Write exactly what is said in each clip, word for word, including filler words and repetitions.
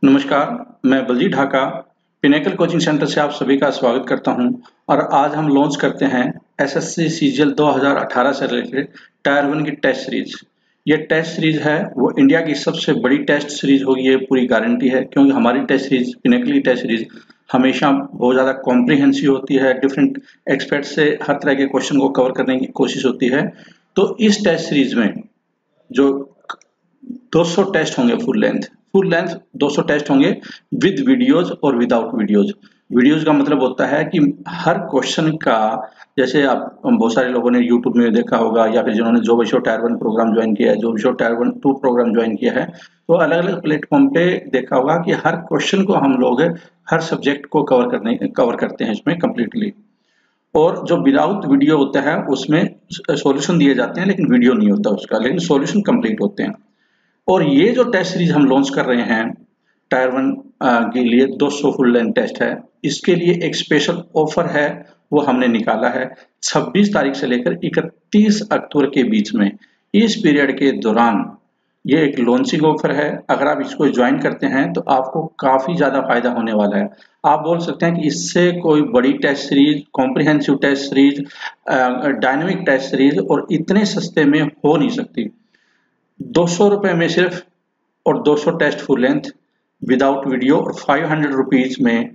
नमस्कार, मैं Baljeet Dhaka Pinnacle coaching centre से आप सभी का स्वागत करता हूं और आज हम लॉन्च करते हैं एसएससी सीजीएल दो हज़ार अठारह से रिलेटेड टायर वन की टेस्ट सीरीज। ये टेस्ट सीरीज है वो इंडिया की सबसे बड़ी टेस्ट सीरीज होगी, ये पूरी गारंटी है, क्योंकि हमारी टेस्ट सीरीज पिनेकल की टेस्ट सीरीज हमेशा बहुत ज़्यादा कॉम्प्रिहेंसिव होती है। डिफरेंट एक्सपर्ट से हर तरह के क्वेश्चन को कवर करने की कोशिश होती है। तो इस टेस्ट सीरीज में जो दो सौ टेस्ट होंगे, फुल लेंथ फुल लेंथ दो सौ टेस्ट होंगे विद वीडियोज और विदाउट वीडियोज। वीडियोज का मतलब होता है कि हर क्वेश्चन का, जैसे आप बहुत सारे लोगों ने यूट्यूब में देखा होगा या फिर जिन्होंने जो विशो टायर वन प्रोग्राम ज्वाइन किया है, जो विशो tier one two programme join किया है, तो अलग अलग प्लेटफॉर्म पे देखा होगा कि हर क्वेश्चन को हम लोग हर सब्जेक्ट को कवर करने कवर करते हैं इसमें कम्प्लीटली। और जो विदाउट वीडियो होता है उसमें सॉल्यूशन दिए जाते हैं लेकिन वीडियो नहीं होता उसका, लेकिन सॉल्यूशन कंप्लीट होते हैं। और ये जो टेस्ट सीरीज हम लॉन्च कर रहे हैं टायर वन के लिए दो सौ फुल लेंथ टेस्ट है, इसके लिए एक स्पेशल ऑफर है वो हमने निकाला है छब्बीस तारीख से लेकर इकतीस अक्टूबर के बीच में। इस पीरियड के दौरान ये एक लॉन्चिंग ऑफर है। अगर आप इसको ज्वाइन करते हैं तो आपको काफ़ी ज़्यादा फायदा होने वाला है। आप बोल सकते हैं कि इससे कोई बड़ी test series, comprehensive test series, dynamic test series और इतने सस्ते में हो नहीं सकती। दो सौ रुपये में सिर्फ और दो सौ test full length without video और फाइव हंड्रेड रुपीज में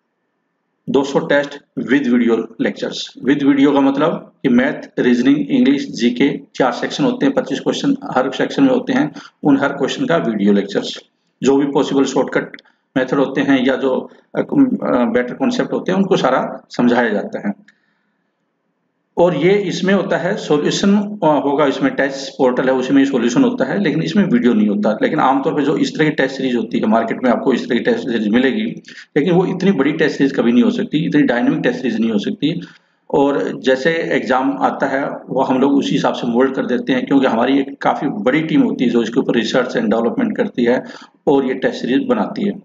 दो सौ test with video lectures. With video का मतलब कि मैथ, रीजनिंग, इंग्लिश, जीके चार सेक्शन होते हैं, पच्चीस क्वेश्चन हर सेक्शन में होते हैं। उन हर क्वेश्चन का वीडियो लेक्चर्स, जो भी पॉसिबल शॉर्टकट मेथड होते हैं या जो बेटर कॉन्सेप्ट होते हैं उनको सारा समझाया जाता है। और ये इसमें होता है सॉल्यूशन होगा, इसमें टेस्ट पोर्टल है उसमें सॉल्यूशन होता है, लेकिन इसमें वीडियो नहीं होता। लेकिन आमतौर पे जो इस तरह की टेस्ट सीरीज होती है मार्केट में आपको इस तरह की टेस्ट सीरीज मिलेगी, लेकिन वो इतनी बड़ी टेस्ट सीरीज कभी नहीं हो सकती, इतनी डायनेमिक टेस्ट सीरीज नहीं हो सकती। और जैसे एग्जाम आता है वो हम लोग उसी हिसाब से मोल्ड कर देते हैं, क्योंकि हमारी एक काफ़ी बड़ी टीम होती है जो इसके ऊपर रिसर्च एंड डेवलपमेंट करती है और ये टेस्ट सीरीज बनाती है।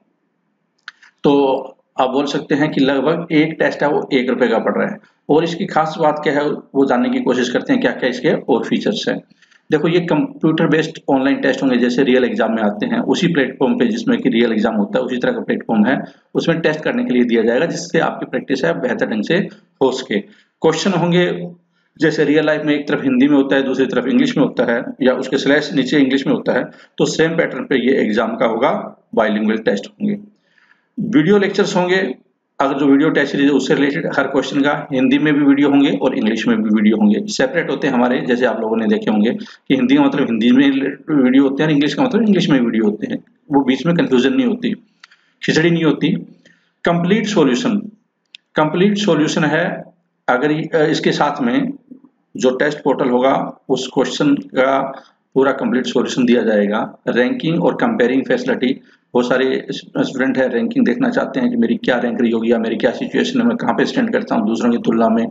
तो आप बोल सकते हैं कि लगभग एक टेस्ट है वो एक रुपए का पड़ रहा है। और इसकी खास बात क्या है वो जानने की कोशिश करते हैं, क्या क्या इसके और फीचर्स हैं। देखो, ये कंप्यूटर बेस्ड ऑनलाइन टेस्ट होंगे, जैसे रियल एग्जाम में आते हैं उसी प्लेटफॉर्म पे जिसमें कि रियल एग्जाम होता है, उसी तरह का प्लेटफॉर्म है। उसमें टेस्ट करने के लिए दिया जाएगा जिससे आपकी प्रैक्टिस है बेहतर ढंग से हो सके। क्वेश्चन होंगे जैसे रियल लाइफ में एक तरफ हिंदी में होता है, दूसरी तरफ इंग्लिश में होता है, या उसके स्लैश नीचे इंग्लिश में होता है, तो सेम पैटर्न पे ये एग्जाम का होगा, बाइलिंगुअल टेस्ट होंगे। वीडियो लेक्चर्स होंगे, अगर जो वीडियो टेस्ट सीरीज है उससे रिलेटेड हर क्वेश्चन का हिंदी में भी वीडियो होंगे और इंग्लिश में भी वीडियो होंगे। सेपरेट होते हैं हमारे, जैसे आप लोगों ने देखे होंगे कि हिंदी का मतलब हिंदी में वीडियो होते हैं और इंग्लिश का मतलब इंग्लिश में वीडियो होते हैं। वो बीच में कंफ्यूजन नहीं होती, खिचड़ी नहीं होती। कंप्लीट सॉल्यूशन, कंप्लीट सॉल्यूशन है अगर इसके साथ में जो टेस्ट पोर्टल होगा उस क्वेश्चन का पूरा कंप्लीट सॉल्यूशन दिया जाएगा। रैंकिंग और कंपेयरिंग फैसिलिटी, बहुत सारे स्टूडेंट है रैंकिंग देखना चाहते हैं कि मेरी क्या रैंक रही होगी या मेरी क्या सिचुएशन है, मैं कहाँ पे स्टैंड करता हूँ दूसरों की तुलना में,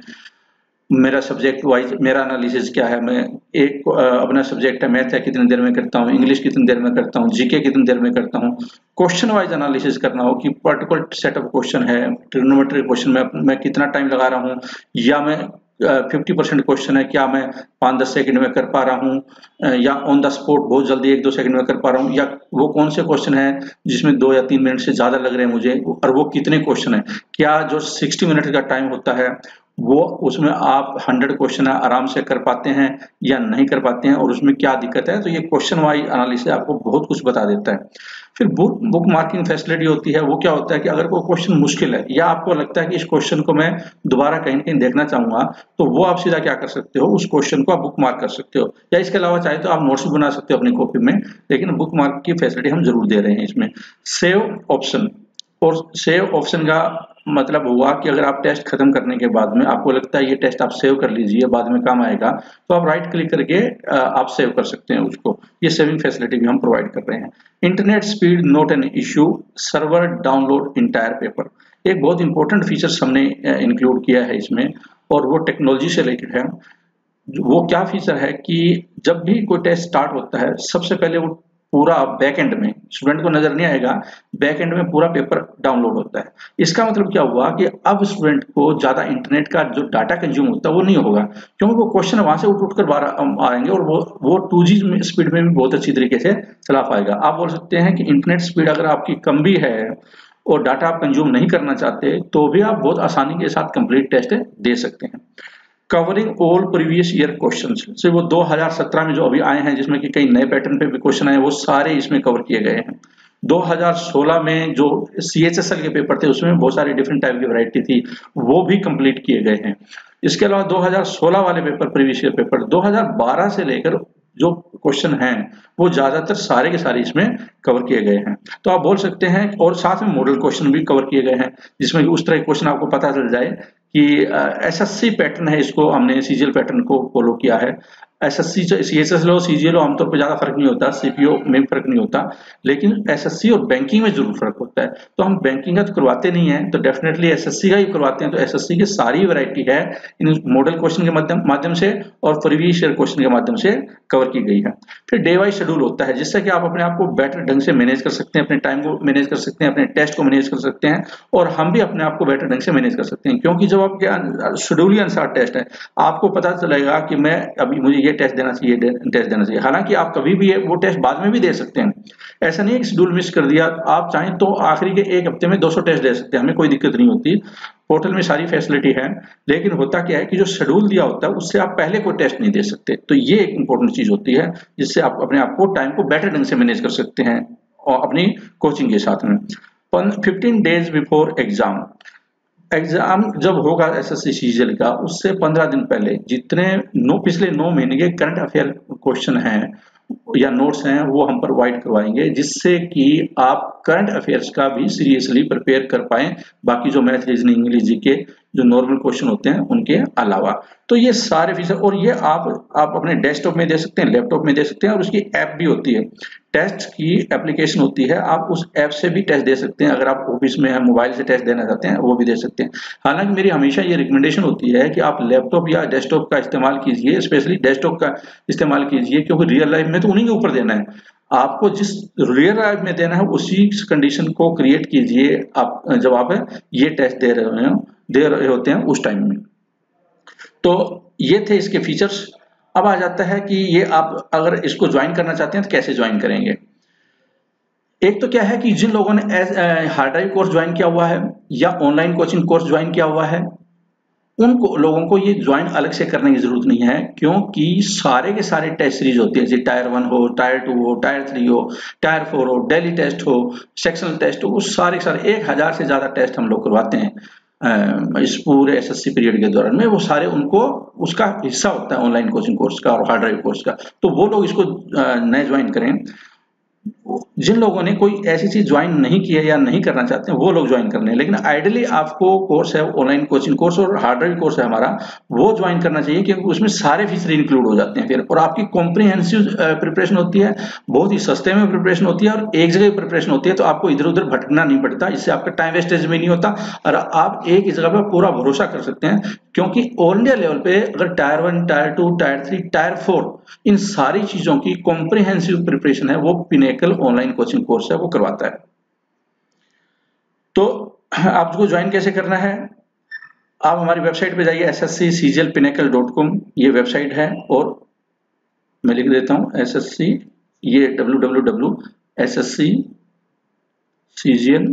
मेरा सब्जेक्ट वाइज मेरा एनालिसिस क्या है, मैं एक अपना सब्जेक्ट है मैथ है कितनी देर में करता हूँ, इंग्लिश कितनी देर में करता हूँ, जीके कितनी देर में करता हूँ। क्वेश्चन वाइज एनालिसिस करना हो कि पर्टिकुलर सेट ऑफ क्वेश्चन है, ट्रिग्नोमेट्री क्वेश्चन में मैं कितना टाइम लगा रहा हूँ, या मैं फिफ्टी परसेंट क्वेश्चन है क्या मैं पाँच दस सेकंड में कर पा रहा हूँ, या ऑन द स्पॉट बहुत जल्दी एक दो सेकंड में कर पा रहा हूँ, या वो कौन से क्वेश्चन है जिसमें दो या तीन मिनट से ज़्यादा लग रहे हैं मुझे, और वो कितने क्वेश्चन है, क्या जो साठ मिनट का टाइम होता है वो उसमें आप सौ क्वेश्चन आराम से कर पाते हैं या नहीं कर पाते हैं और उसमें क्या दिक्कत है। तो ये क्वेश्चन वाइज एनालिसिस आपको बहुत कुछ बता देता है। फिर बुक बुक मार्किंग फैसिलिटी होती है। वो क्या होता है कि अगर कोई क्वेश्चन मुश्किल है या आपको लगता है कि इस क्वेश्चन को मैं दोबारा कहीं कहीं देखना चाहूंगा, तो वो आप सीधा क्या कर सकते हो, उस क्वेश्चन को आप बुक मार्क कर सकते हो, या इसके अलावा चाहे तो आप नोट्स बना सकते हो अपनी कॉपी में, लेकिन बुक मार्क की फैसिलिटी हम जरूर दे रहे हैं इसमें। सेव ऑप्शन, और सेव ऑप्शन का मतलब हुआ कि अगर आप टेस्ट खत्म करने के बाद में आपको लगता है ये टेस्ट आप सेव कर लीजिए बाद में काम आएगा, तो आप राइट क्लिक करके आप सेव कर सकते हैं उसको। ये सेविंग फैसिलिटी भी हम प्रोवाइड कर रहे हैं। Internet speed not an issue, server download entire paper, एक बहुत इंपॉर्टेंट फीचर्स हमने इंक्लूड किया है इसमें, और वो टेक्नोलॉजी से रिलेटेड है। वो क्या फीचर है कि जब भी कोई टेस्ट स्टार्ट होता है सबसे पहले वो पूरा बैक एंड में, स्टूडेंट को नजर नहीं आएगा, बैक एंड में पूरा पेपर डाउनलोड होता है। इसका मतलब क्या हुआ कि अब स्टूडेंट को ज्यादा इंटरनेट का जो डाटा कंज्यूम होता है वो नहीं होगा, क्योंकि वो क्वेश्चन वहां से उठ उठ कर आएंगे और वो वो टू जी स्पीड में भी बहुत अच्छी तरीके से चला पाएगा। आप बोल सकते हैं कि इंटरनेट स्पीड अगर आपकी कम भी है और डाटा आप कंज्यूम नहीं करना चाहते तो भी आप बहुत आसानी के साथ कंप्लीट टेस्ट दे सकते हैं। Covering all previous year questions, से वो दो हज़ार सत्रह में जो अभी आए हैं जिसमें कि कई नए पैटर्न पे भी क्वेश्चन आए, वो सारे इसमें कवर किए गए हैं। दो हज़ार सोलह में जो सी एच एस एल के पेपर थे उसमें बहुत सारी डिफरेंट टाइप की वैरायटी थी, वो भी कंप्लीट किए गए हैं। इसके अलावा दो हज़ार सोलह वाले पेपर, प्रीवियस ईयर पेपर दो हज़ार बारह से लेकर जो क्वेश्चन हैं वो ज्यादातर सारे के सारे इसमें कवर किए गए हैं। तो आप बोल सकते हैं, और साथ में मॉडल क्वेश्चन भी कवर किए गए हैं जिसमें कि उस तरह के क्वेश्चन आपको पता चल जाए कि एस एस सी पैटर्न है, इसको हमने सी जी एल पैटर्न को फॉलो किया है। SSC C H S L C G L आमतौर पर ज्यादा फर्क नहीं होता, सीपीओ में फर्क नहीं होता, लेकिन एसएससी और बैंकिंग में जरूर फर्क होता है। तो हम बैंकिंग का तो करवाते नहीं है, तो डेफिनेटली एसएससी का ही करवाते हैं। तो एसएससी की सारी वैरायटी है इन मॉडल क्वेश्चन के माध्यम माध्यम से और प्रीवियस ईयर क्वेश्चन के माध्यम से कवर की गई है। फिर डे वाइज शेड्यूल होता है जिससे कि आप अपने आप को बेटर ढंग से मैनेज कर सकते हैं, अपने टाइम को मैनेज कर सकते हैं, अपने टेस्ट को मैनेज कर सकते हैं, और हम भी अपने आप को बेटर ढंग से मैनेज कर सकते हैं। क्योंकि जब आपके शेड्यूल ही अनुसार टेस्ट है, आपको पता चलेगा कि मैं अभी मुझे ये टेस्ट देना चाहिए, टेस्ट देना चाहिए। हालांकि आप कभी भी वो टेस्ट बाद में भी दे सकते हैं, ऐसा नहीं है कि शेड्यूल मिस कर दिया। आप चाहें तो आखिरी के एक हफ्ते में दो सौ टेस्ट दे सकते हैं, हमें कोई दिक्कत नहीं होती, पोर्टल में सारी फैसिलिटी है। लेकिन होता क्या है कि जो शेड्यूल दिया होता है उससे आप पहले कोई टेस्ट नहीं दे सकते। तो ये एक इंपॉर्टेंट चीज होती है जिससे आप अपने आप को टाइम को बेटर ढंग से मैनेज कर सकते हैं और अपनी कोचिंग के साथ में। Fifteen days before exam, exam जब होगा एसएससी सीजीएल का उससे पंद्रह दिन पहले जितने नो पिछले नौ महीने के करंट अफेयर क्वेश्चन हैं या नोट्स हैं वो हम प्रोवाइड करवाएंगे, जिससे कि आप करंट अफेयर्स का भी सीरियसली प्रिपेयर कर पाएं, बाकी जो मैथ, रीजनिंग, इंग्लिश, जीके जो नॉर्मल क्वेश्चन होते हैं उनके अलावा। तो ये सारे फीचर, और ये आप आप अपने डेस्कटॉप में दे सकते हैं, लैपटॉप में दे सकते हैं, और उसकी ऐप भी होती है, टेस्ट की एप्लीकेशन होती है, आप उस ऐप से भी टेस्ट दे सकते हैं। अगर आप ऑफिस में मोबाइल से टेस्ट देना चाहते हैं वो भी दे सकते हैं। हालांकि मेरी हमेशा ये रिकमेंडेशन होती है कि आप लैपटॉप या डेस्कटॉप का इस्तेमाल कीजिए, स्पेशली डेस्कटॉप का इस्तेमाल कीजिए, क्योंकि रियल लाइफ में तो उन्हीं के ऊपर देना है। आपको जिस रियल लाइफ में देना है उसी कंडीशन को क्रिएट कीजिए आप जब आप ये टेस्ट दे रहे हो दे रहे होते हैं उस टाइम में। तो ये थे इसके फीचर्स। अब आ जाता है कि ये आप अगर इसको ज्वाइन करना चाहते हैं तो कैसे ज्वाइन करेंगे। एक तो क्या है कि जिन लोगों ने हार्ड ड्राइव कोर्स ज्वाइन किया हुआ है या ऑनलाइन कोचिंग कोर्स ज्वाइन किया हुआ है, उन लोगों को ये ज्वाइन अलग से करने की जरूरत नहीं है, क्योंकि सारे के सारे टेस्ट सीरीज होती है, जैसे टायर वन हो, टायर टू हो, टायर थ्री हो, टायर फोर हो, डेली टेस्ट हो, सेक्शनल टेस्ट हो, वो सारे सारे एक हजार से ज्यादा टेस्ट हम लोग करवाते हैं इस पूरे एसएससी पीरियड के दौरान में। वो सारे उनको उसका हिस्सा होता है ऑनलाइन कोचिंग कोर्स का और हार्ड ड्राइव कोर्स का। तो वो लोग इसको नए ज्वाइन करें। जिन लोगों ने कोई ऐसी चीज ज्वाइन नहीं की है या नहीं करना चाहते हैं वो लोग ज्वाइन करने हैं, लेकिन आइडियली आपको कोर्स है ऑनलाइन कोचिंग कोर्स और हार्ड ड्राइव कोर्स है हमारा, वो ज्वाइन करना चाहिए, क्योंकि उसमें सारे फीचर इंक्लूड हो जाते हैं फिर, और आपकी कॉम्प्रिहेंसिव प्रिपरेशन होती है, बहुत ही सस्ते में प्रिपरेशन होती है और एक जगह प्रिपरेशन होती है। तो आपको इधर उधर भटकना नहीं पड़ता, इससे आपका टाइम वेस्टेज भी नहीं होता और आप एक ही जगह पर पूरा भरोसा कर सकते हैं। क्योंकि ऑल इंडिया लेवल पे अगर tier one, tier two, tier three, tier four, इन सारी चीजों की कॉम्प्रिहेंसिव प्रिपरेशन है वो पिनेकल ऑनलाइन कोचिंग कोर्स है वो करवाता है। तो आपको ज्वाइन कैसे करना है, आप हमारी वेबसाइट पे जाइए, S S C C G L pinnacle dot com ये वेबसाइट है, और मैं लिख देता हूं एस एस सी, ये W W W S S C C G L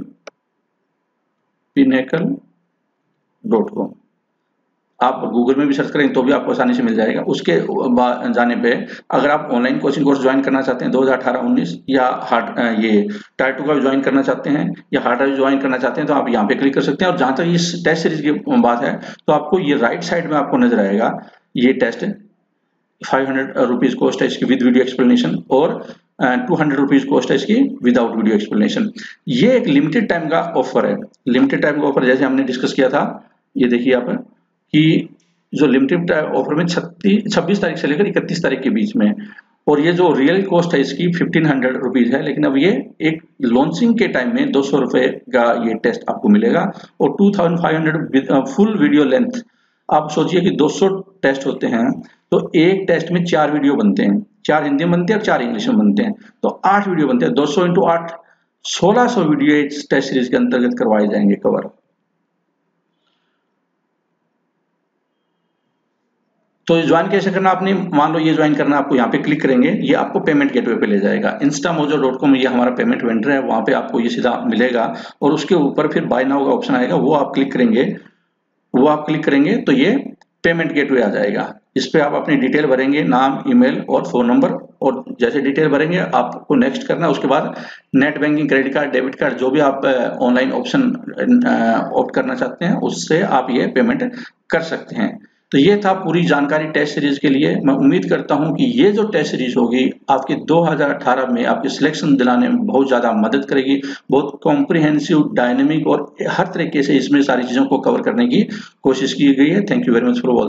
pinnacle dot com. आप गूगल में भी सर्च करें तो भी आपको आसानी से मिल जाएगा। उसके जाने पे अगर आप ऑनलाइन कोचिंग कोर्स ज्वाइन करना चाहते हैं दो हज़ार अठारह उन्नीस, या हार्ड ये टायर टू का ज्वाइन करना चाहते हैं या हार्ड ड्राइव ज्वाइन करना चाहते हैं, तो आप यहाँ पे क्लिक कर सकते हैं। और जहां तक इस टेस्ट सीरीज की बात है तो आपको ये राइट साइड में आपको नजर आएगा ये test, five hundred rupees cost है इसकी विद वीडियो एक्सप्लेनेशन, और टू हंड्रेड रुपीज कॉस्ट है इसकी विदाउट वीडियो एक्सप्लेनेशन। ये एक लिमिटेड टाइम का ऑफर है। लिमिटेड टाइम का ऑफर जैसे हमने डिस्कस किया था, ये देखिए आप कि जो लिमिटेड ऑफर में छत्तीस छब्बीस तारीख से लेकर इकतीस तारीख के बीच में, और ये जो रियल कॉस्ट है इसकी फिफ्टीन हंड्रेड रुपीज है, लेकिन अब ये एक लॉन्चिंग के टाइम में दो सौ रुपए का ये टेस्ट आपको मिलेगा, और two thousand five hundred full video length. आप सोचिए कि दो सौ टेस्ट होते हैं तो एक टेस्ट में चार वीडियो बनते हैं, चार हिंदी में बनते हैं और चार इंग्लिश में बनते हैं, तो आठ वीडियो बनते हैं। दो सौ इंटू आठ सोलह सौ वीडियो इस टेस्ट सीरीज के अंतर्गत करवाए जाएंगे कवर। तो ज्वाइन कैसे करना, आपने मान लो ये ज्वाइन करना, आपको यहाँ पे क्लिक करेंगे, ये आपको पेमेंट गेटवे पे ले जाएगा। इंस्टामोजो डॉट कॉम ये हमारा पेमेंट वेंडर है, वहां पे आपको ये सीधा मिलेगा और उसके ऊपर फिर बाय नाउ का ऑप्शन आएगा, वो आप क्लिक करेंगे वो आप क्लिक करेंगे तो ये पेमेंट गेटवे आ जाएगा। इस पे आप अपनी डिटेल भरेंगे, नाम, ईमेल और फोन नंबर, और जैसे डिटेल भरेंगे आपको नेक्स्ट करना है। उसके बाद net banking, credit card, debit card, जो भी आप ऑनलाइन ऑप्शन ऑप्ट करना चाहते हैं उससे आप ये पेमेंट कर सकते हैं। तो ये था पूरी जानकारी टेस्ट सीरीज के लिए। मैं उम्मीद करता हूं कि ये जो टेस्ट सीरीज होगी आपके दो हज़ार अठारह में आपके सिलेक्शन दिलाने में बहुत ज्यादा मदद करेगी। बहुत कॉम्प्रिहेंसिव, डायनेमिक और हर तरीके से इसमें सारी चीजों को कवर करने की कोशिश की गई है। Thank you very much for watching.